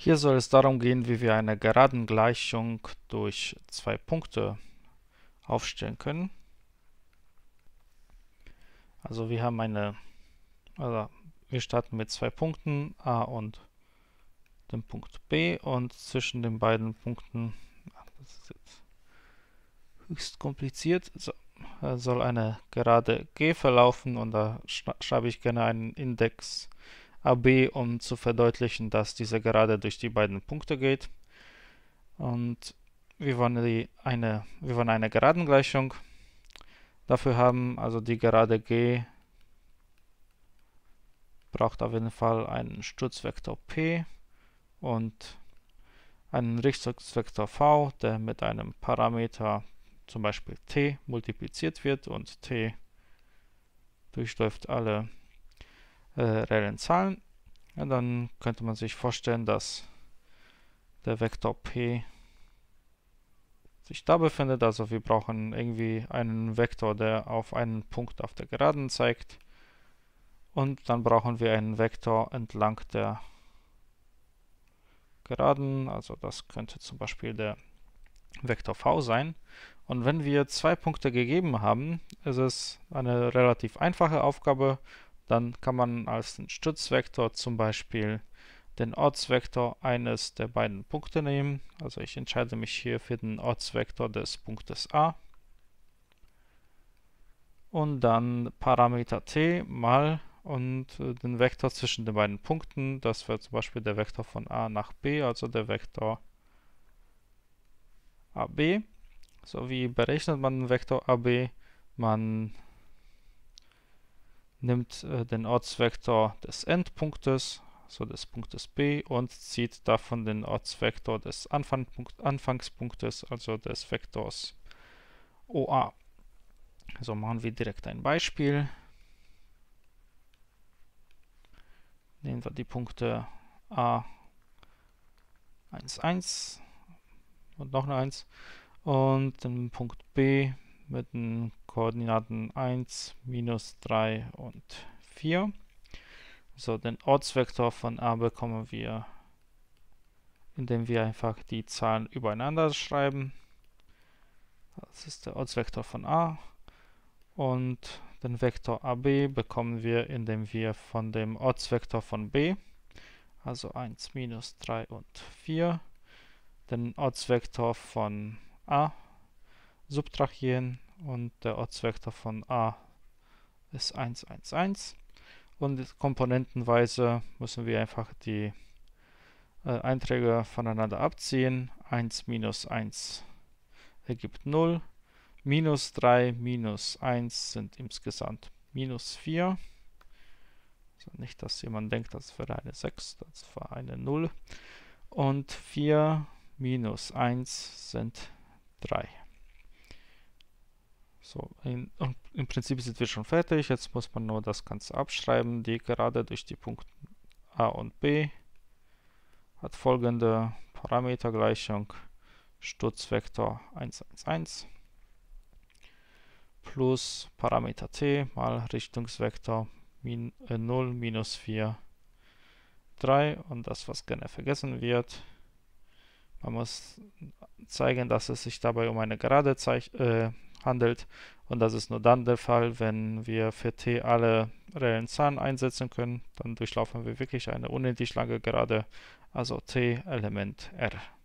Hier soll es darum gehen, wie wir eine Geradengleichung durch zwei Punkte aufstellen können. Also wir haben wir starten mit zwei Punkten, A und dem Punkt B, und zwischen den beiden Punkten, das ist jetzt höchst kompliziert, soll eine Gerade G verlaufen, und da schreibe ich gerne einen Index AB, um zu verdeutlichen, dass diese Gerade durch die beiden Punkte geht. Und wir wollen eine Geradengleichung dafür haben. Also die Gerade G braucht auf jeden Fall einen Sturzvektor P und einen Richtungsvektor V, der mit einem Parameter, zum Beispiel t, multipliziert wird, und t durchläuft alle reellen Zahlen. Ja, dann könnte man sich vorstellen, dass der Vektor P sich da befindet. Also wir brauchen irgendwie einen Vektor, der auf einen Punkt auf der Geraden zeigt. Und dann brauchen wir einen Vektor entlang der Geraden. Also das könnte zum Beispiel der Vektor v sein. Und wenn wir zwei Punkte gegeben haben, ist es eine relativ einfache Aufgabe. Dann kann man als den Stützvektor zum Beispiel den Ortsvektor eines der beiden Punkte nehmen. Also ich entscheide mich hier für den Ortsvektor des Punktes A. Und dann Parameter t mal und den Vektor zwischen den beiden Punkten. Das wäre zum Beispiel der Vektor von A nach B, also der Vektor AB. So, wie berechnet man den Vektor AB? Man nimmt den Ortsvektor des Endpunktes, so des Punktes B, und zieht davon den Ortsvektor des Anfangspunktes, also des Vektors OA. So, machen wir direkt ein Beispiel. Nehmen wir die Punkte A, 1, 1 und noch eine 1 und den Punkt B mit den Koordinaten 1, minus 3 und 4. So, den Ortsvektor von A bekommen wir, indem wir einfach die Zahlen übereinander schreiben. Das ist der Ortsvektor von A. Und den Vektor AB bekommen wir, indem wir von dem Ortsvektor von B, also 1, minus 3 und 4, den Ortsvektor von A subtrahieren, und der Ortsvektor von A ist 1, 1, 1. Und komponentenweise müssen wir einfach die Einträge voneinander abziehen. 1 minus 1 ergibt 0. Minus 3 minus 1 sind insgesamt minus 4. Also nicht, dass jemand denkt, das wäre eine 6, das war eine 0. Und 4 minus 1 sind 3. So, im Prinzip sind wir schon fertig. Jetzt muss man nur das Ganze abschreiben. Die Gerade durch die Punkte A und B hat folgende Parametergleichung: Sturzvektor 1, 1, 1 plus Parameter t mal Richtungsvektor 0, minus 4, 3. Und das, was gerne vergessen wird, man muss zeigen, dass es sich dabei um eine Gerade handelt, und das ist nur dann der Fall, wenn wir für t alle reellen Zahlen einsetzen können. Dann durchlaufen wir wirklich eine unendlich lange Gerade, also t Element r.